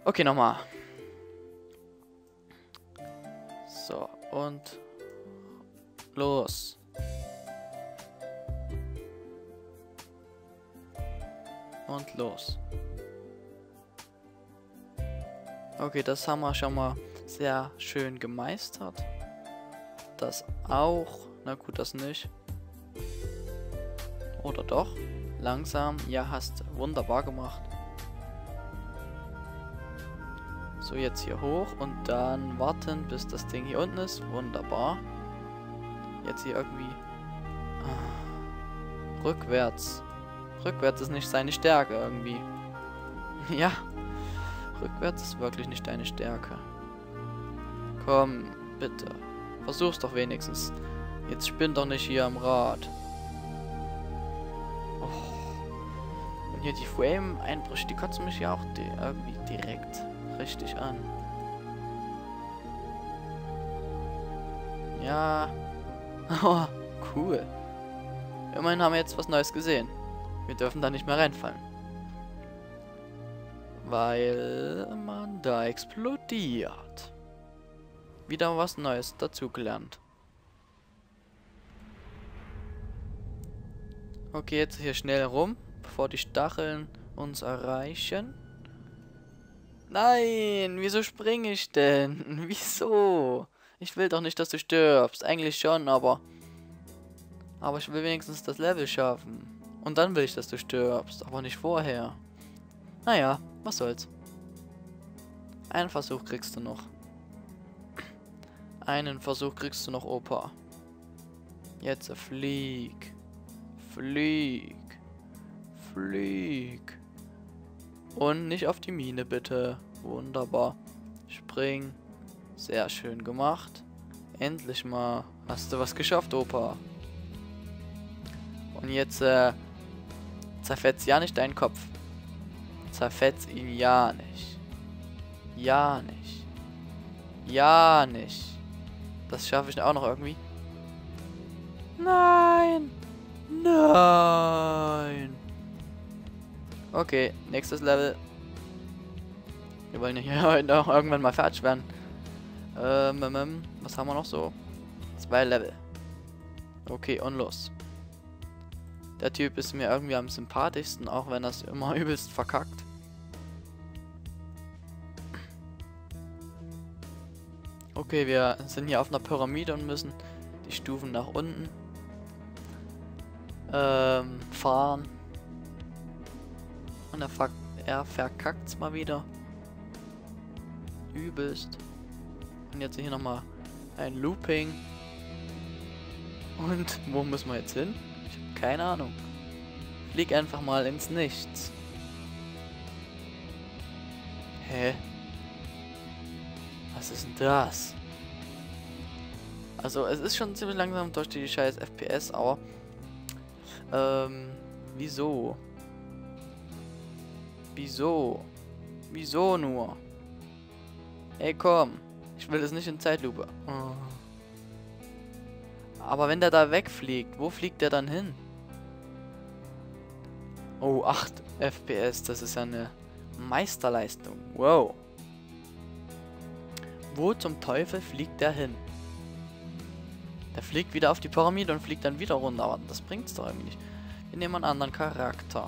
Okay, nochmal. So, und los. Und los. Okay, das haben wir schon mal sehr schön gemeistert. Das auch. Na gut, das nicht. Oder doch? Langsam. Ja, hast wunderbar gemacht. So, jetzt hier hoch und dann warten, bis das Ding hier unten ist. Wunderbar. Jetzt hier irgendwie... rückwärts. Rückwärts ist nicht seine Stärke irgendwie. Ja. Rückwärts ist wirklich nicht deine Stärke. Komm, bitte. Versuch's doch wenigstens. Jetzt spinn doch nicht hier am Rad. Oh. Und hier die Frame-Einbrüche, die kotzen mich ja auch irgendwie direkt richtig an. Ja. Oh, cool. Immerhin haben wir jetzt was Neues gesehen. Wir dürfen da nicht mehr reinfallen. Weil man da explodiert. Wieder was Neues dazugelernt. Okay, jetzt hier schnell rum, bevor die Stacheln uns erreichen. Nein, wieso springe ich denn? Wieso? Ich will doch nicht, dass du stirbst. Eigentlich schon, aber ich will wenigstens das Level schaffen. Und dann will ich, dass du stirbst, aber nicht vorher. Naja, was soll's. Einen Versuch kriegst du noch. Einen Versuch kriegst du noch, Opa. Jetzt flieg. Flieg. Flieg. Und nicht auf die Mine, bitte. Wunderbar. Spring. Sehr schön gemacht. Endlich mal. Hast du was geschafft, Opa. Und jetzt, zerfetz ja nicht deinen Kopf. Zerfetz ihn ja nicht. Ja nicht. Ja nicht. Das schaffe ich auch noch irgendwie. Nein. Nein. Okay, nächstes Level. Wir wollen ja hier heute auch irgendwann mal fertig werden. Was haben wir noch so? 2 Level. Okay, und los. Der Typ ist mir irgendwie am sympathischsten, auch wenn er es immer übelst verkackt. Okay, wir sind hier auf einer Pyramide und müssen die Stufen nach unten fahren. Und er verkackt's mal wieder. Übelst. Und jetzt hier nochmal ein Looping. Und wo müssen wir jetzt hin? Ich habe keine Ahnung. Flieg einfach mal ins Nichts. Hä? Was ist denn das? Also es ist schon ziemlich langsam durch die scheiß FPS, aber wieso? Wieso? Wieso nur? Ey, komm. Ich will das nicht in Zeitlupe. Oh. Aber wenn der da wegfliegt, wo fliegt der dann hin? Oh, 8 FPS, das ist ja eine Meisterleistung. Wow. Wo zum Teufel fliegt der hin? Der fliegt wieder auf die Pyramide und fliegt dann wieder runter. Aber das bringt's doch irgendwie nicht. Wir nehmen einen anderen Charakter.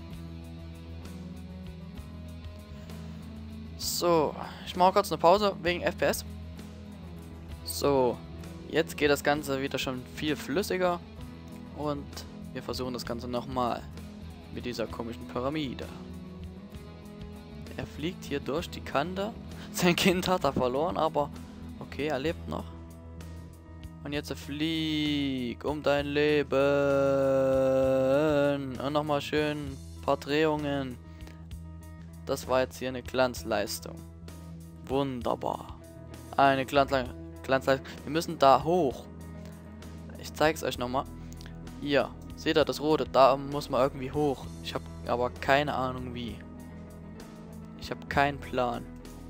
So, ich mache kurz eine Pause wegen FPS. So, jetzt geht das Ganze wieder schon viel flüssiger. Und wir versuchen das Ganze nochmal. Mit dieser komischen Pyramide. Er fliegt hier durch die Kante. Sein Kind hat er verloren, aber okay, er lebt noch. Und jetzt flieg um dein Leben. Und nochmal schön ein paar Drehungen. Das war jetzt hier eine Glanzleistung. Wunderbar. Eine Glanzleistung. Wir müssen da hoch. Ich zeig's euch nochmal. Hier. Seht ihr das Rote? Da muss man irgendwie hoch. Ich habe aber keine Ahnung wie. Ich habe keinen Plan.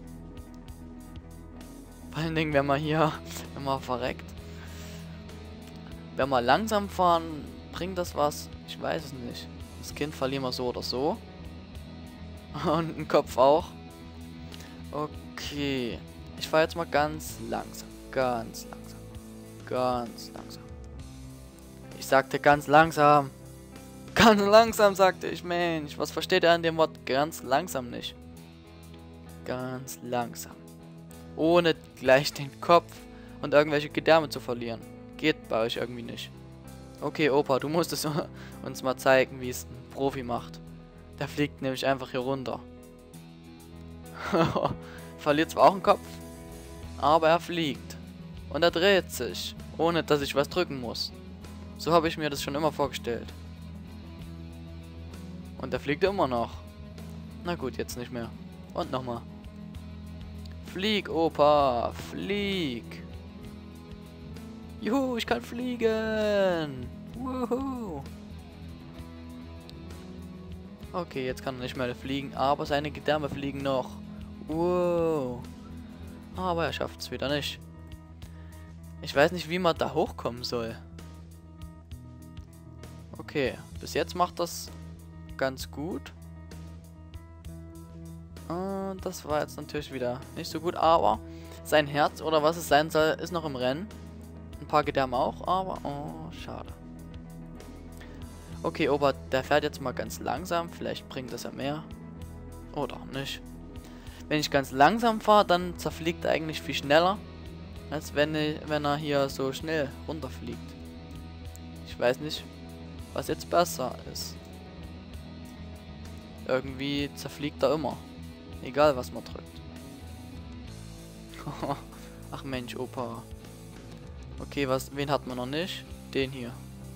Vor allen Dingen, wenn man hier immer verreckt. Wenn wir langsam fahren, bringt das was? Ich weiß es nicht. Das Kind verlieren wir so oder so. Und den Kopf auch. Okay. Ich fahre jetzt mal ganz langsam. Ganz langsam. Ganz langsam. Ich sagte ganz langsam. Ganz langsam, sagte ich. Mensch, was versteht er an dem Wort ganz langsam nicht? Ganz langsam. Ohne gleich den Kopf und irgendwelche Gedärme zu verlieren. Geht bei euch irgendwie nicht. Okay, Opa, du musst es uns mal zeigen, wie es ein Profi macht. Der fliegt nämlich einfach hier runter. Verliert zwar auch einen Kopf, aber er fliegt. Und er dreht sich, ohne dass ich was drücken muss. So habe ich mir das schon immer vorgestellt. Und er fliegt immer noch. Na gut, jetzt nicht mehr. Und nochmal. Flieg, Opa, flieg. Juhu, ich kann fliegen. Wuhu. Okay, jetzt kann er nicht mehr fliegen, aber seine Gedärme fliegen noch. Wow. Aber er schafft es wieder nicht. Ich weiß nicht, wie man da hochkommen soll. Okay, bis jetzt macht das ganz gut. Und das war jetzt natürlich wieder nicht so gut, aber sein Herz oder was es sein soll, ist noch im Rennen. Ein paar Gedärme auch, aber oh, schade. Okay, Opa, der fährt jetzt mal ganz langsam. Vielleicht bringt das ja mehr. Oder auch nicht. Wenn ich ganz langsam fahre, dann zerfliegt er eigentlich viel schneller, als wenn er hier so schnell runterfliegt. Ich weiß nicht, was jetzt besser ist. Irgendwie zerfliegt er immer. Egal, was man drückt. Ach Mensch, Opa. Okay, wen hat man noch nicht? Den hier.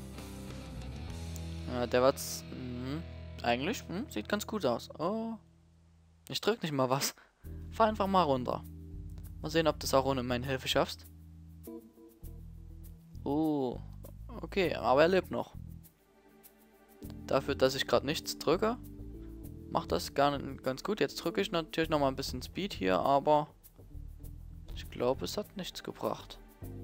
Ja, der wird's... eigentlich sieht ganz gut aus. Oh. Ich drück nicht mal was. Fahr einfach mal runter. Mal sehen, ob du es auch ohne meine Hilfe schaffst. Oh. Okay, aber er lebt noch. Dafür, dass ich gerade nichts drücke, macht das ganz gut. Jetzt drücke ich natürlich noch mal ein bisschen Speed hier, aber ich glaube, es hat nichts gebracht.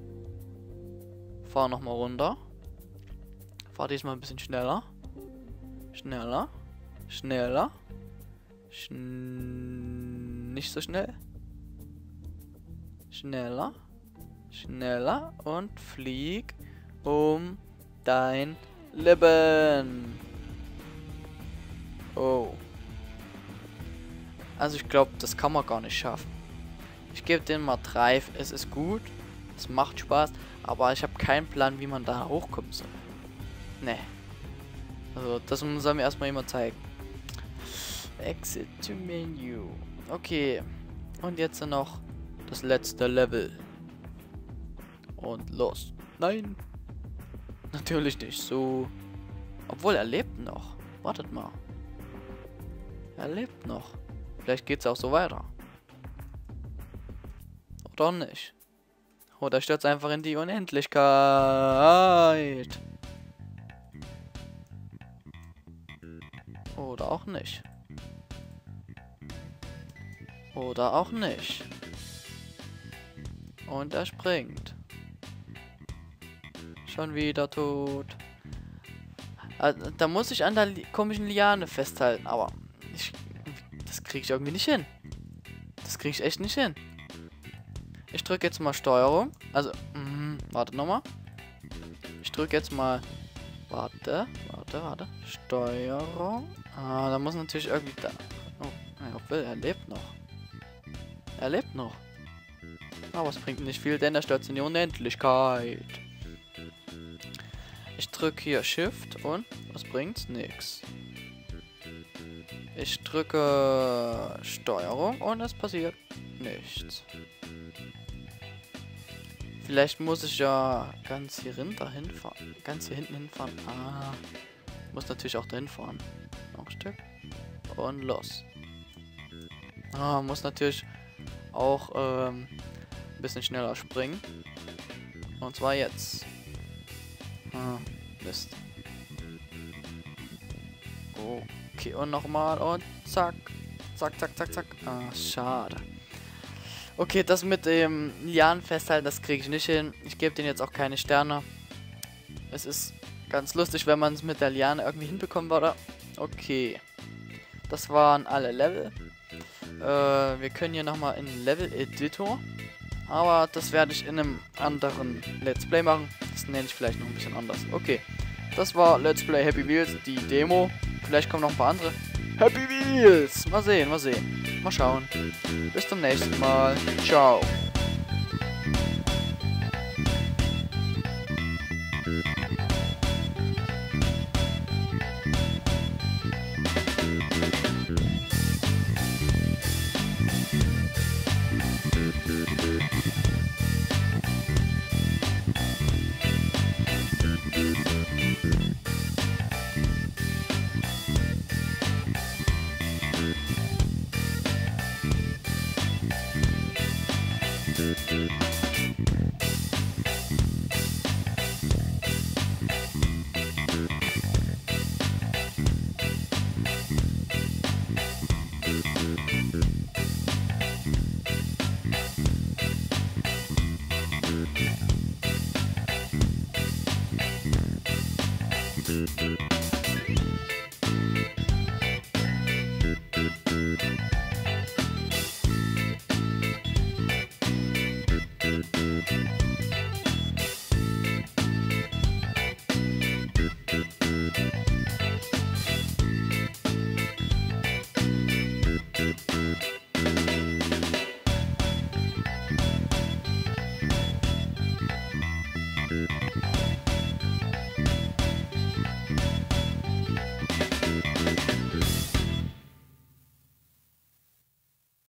Fahr noch mal runter. Fahr diesmal ein bisschen schneller. Schneller. Schneller. Nicht so schnell. Schneller. Schneller. Und flieg um dein Leben. Oh. Also ich glaube, das kann man gar nicht schaffen. Ich gebe den mal 3. Es ist gut. Es macht Spaß. Aber ich habe keinen Plan, wie man da hochkommen soll. Nee. Also das muss er mir erstmal jemand zeigen. Exit to Menu. Okay. Und jetzt noch das letzte Level. Und los. Nein. Natürlich nicht so. Obwohl, er lebt noch. Wartet mal. Er lebt noch. Vielleicht geht es auch so weiter. Oder nicht. Oder stürzt einfach in die Unendlichkeit. Oder auch nicht. Oder auch nicht. Und er springt. Schon wieder tot. Da muss ich an der komischen Liane festhalten, aber das kriege ich irgendwie nicht hin. Das kriege ich echt nicht hin. Ich drücke jetzt mal Steuerung. Also, warte nochmal. Ich drücke jetzt mal... Warte. Steuerung. Ah, da muss natürlich irgendwie da... Oh, er lebt noch. Er lebt noch. Aber es bringt nicht viel, denn er stürzt in die Unendlichkeit. Ich drücke hier Shift und... Was bringt's? Nix. Ich drücke Steuerung und es passiert nichts. Vielleicht muss ich ja ganz hier hinfahren. Ganz hier hinten hinfahren. Ah. Muss natürlich auch dahin fahren. Noch ein Stück. Und los. Ah, muss natürlich auch ein bisschen schneller springen. Und zwar jetzt. Ah, Mist. Okay, und nochmal und zack. Zack, zack, zack, zack. Ah, schade. Okay, das mit dem Lianen festhalten, das kriege ich nicht hin. Ich gebe denen jetzt auch keine Sterne. Es ist ganz lustig, wenn man es mit der Liane irgendwie hinbekommen würde. Okay. Das waren alle Level. Wir können hier nochmal in Level Editor. Aber das werde ich in einem anderen Let's Play machen. Das nenne ich vielleicht noch ein bisschen anders. Okay. Das war Let's Play Happy Wheels, die Demo. Vielleicht kommen noch ein paar andere. Happy Wheels! Mal sehen, mal sehen. Mal schauen. Bis zum nächsten Mal. Ciao. Tschüss.